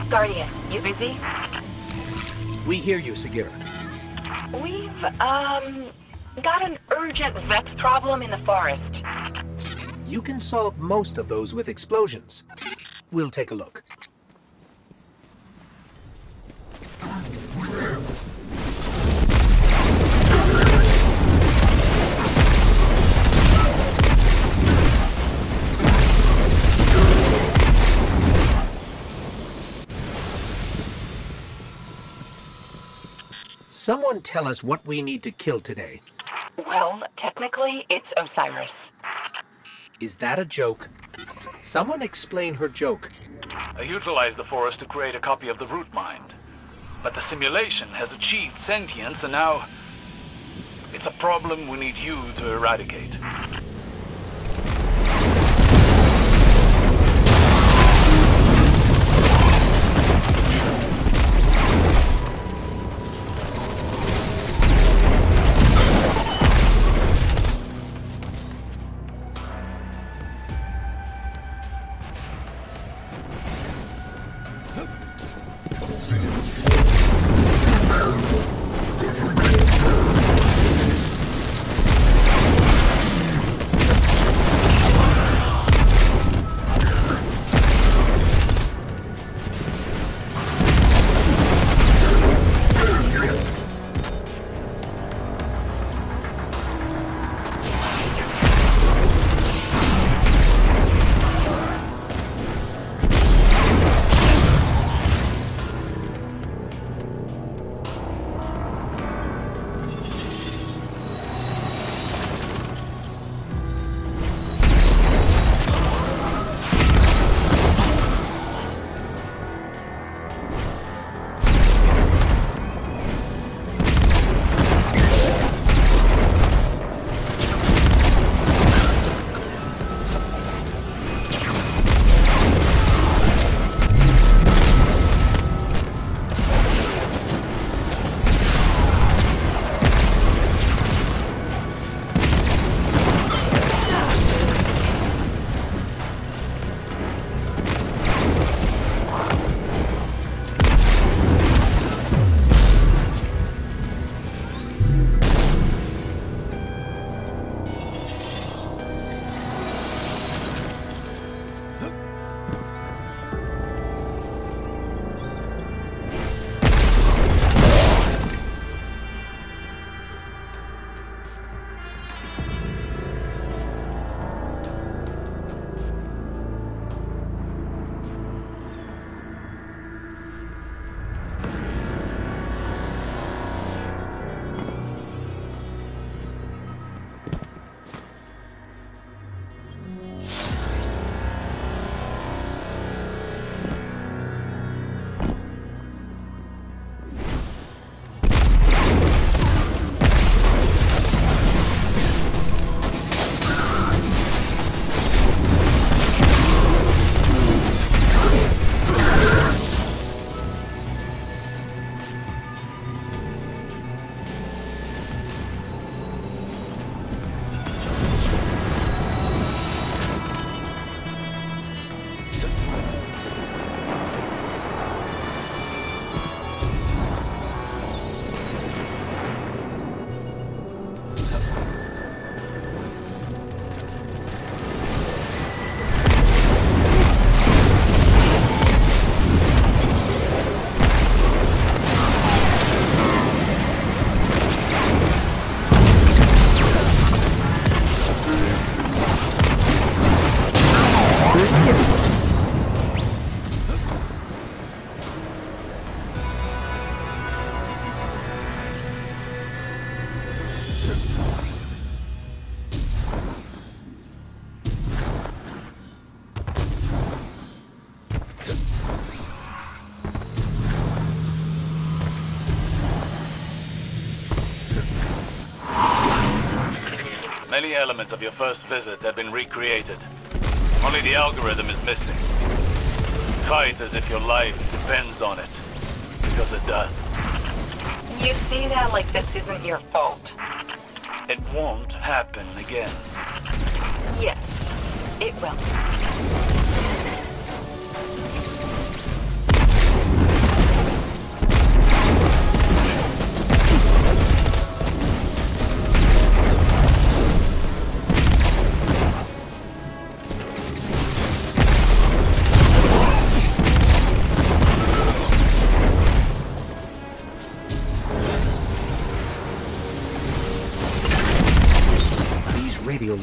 Guardian, you busy? We hear you, Sagira. We've, got an urgent Vex problem in the forest. You can solve most of those with explosions. We'll take a look. Someone tell us what we need to kill today. Well, technically, it's Osiris. Is that a joke? Someone explain her joke. I utilized the forest to create a copy of the root mind. But the simulation has achieved sentience and now... it's a problem we need you to eradicate. Many elements of your first visit have been recreated. Only the algorithm is missing. Fight as if your life depends on it, because it does. You say that like this isn't your fault. It won't happen again. Yes, it will.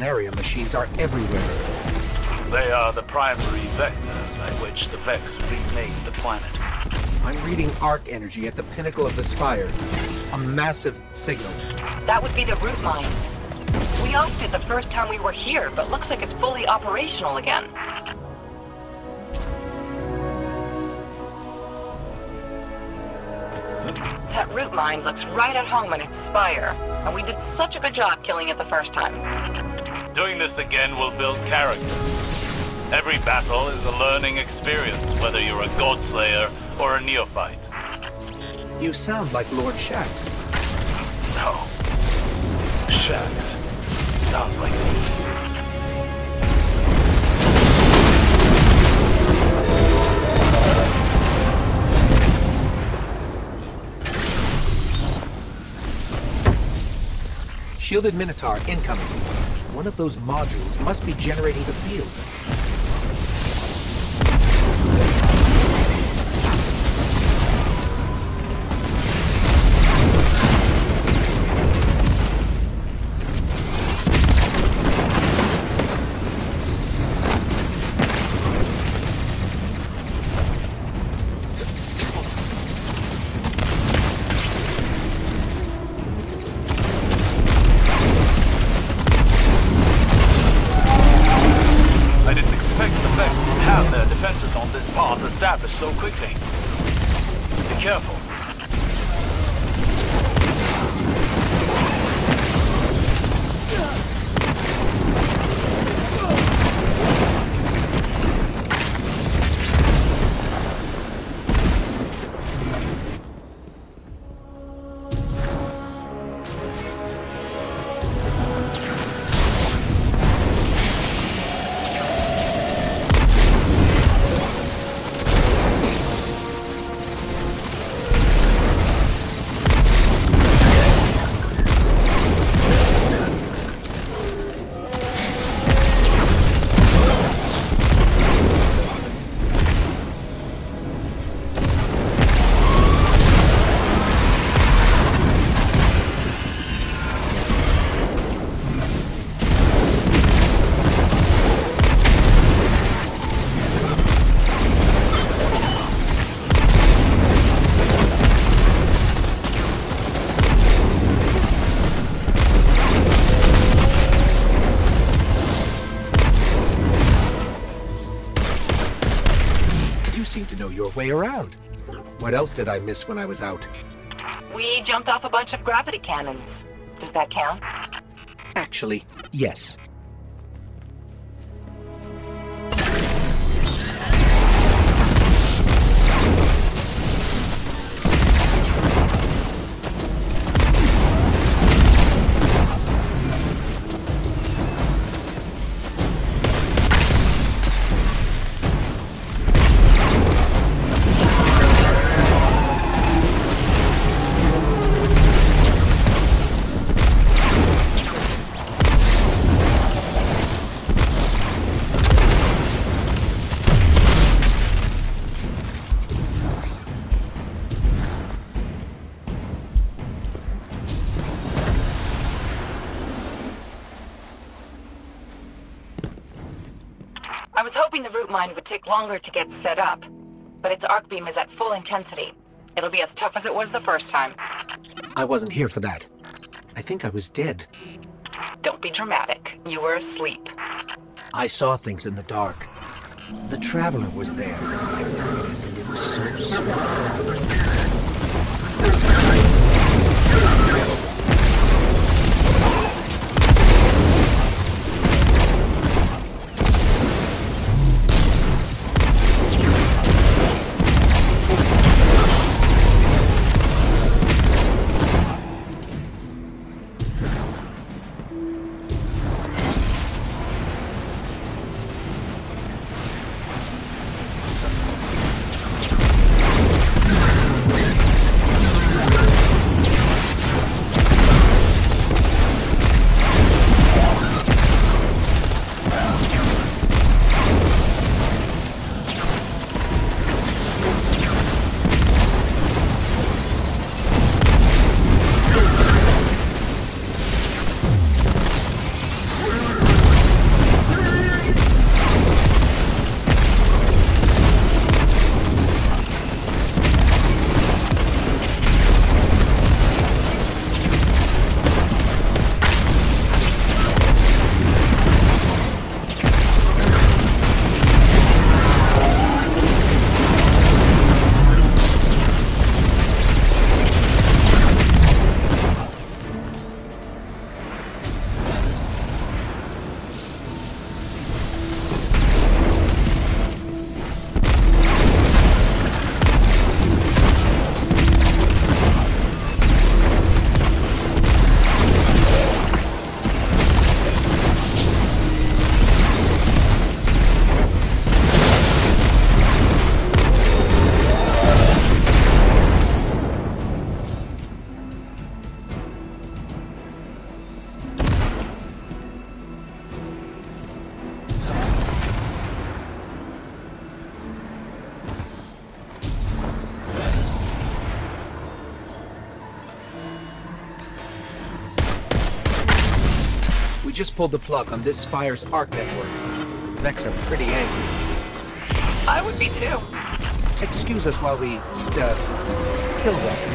malaria machines are everywhere. They are the primary vector by which the Vex remade the planet. I'm reading arc energy at the pinnacle of the spire. A massive signal. That would be the root mine. We offed it the first time we were here, but looks like it's fully operational again. That root mine looks right at home in its spire, and we did such a good job killing it the first time. Doing this again will build character. Every battle is a learning experience, whether you're a Godslayer or a neophyte. You sound like Lord Shax. No. Shax. Sounds like me. Shielded Minotaur incoming. One of those modules must be generating the field. Established so quickly. Be careful. Way around. What else did I miss when I was out? We jumped off a bunch of gravity cannons. Does that count? Actually, yes. I was hoping the root mine would take longer to get set up, but its arc beam is at full intensity. It'll be as tough as it was the first time. I wasn't here for that. I think I was dead. Don't be dramatic. You were asleep. I saw things in the dark. The Traveler was there, and it was so small. We just pulled the plug on this Spire's Arc network. Vex are pretty angry. I would be too. Excuse us while we, kill them.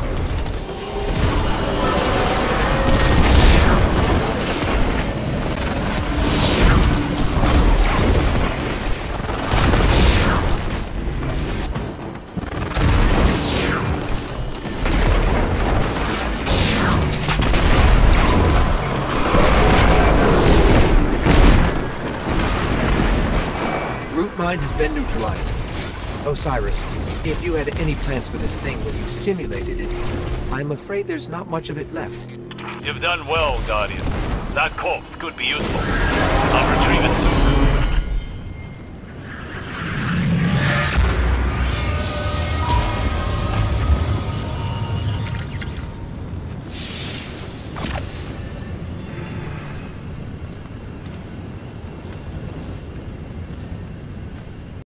Mind has been neutralized. Osiris, if you had any plans for this thing when you simulated it, I'm afraid there's not much of it left. You've done well, Guardian. That corpse could be useful. I'll retrieve it soon.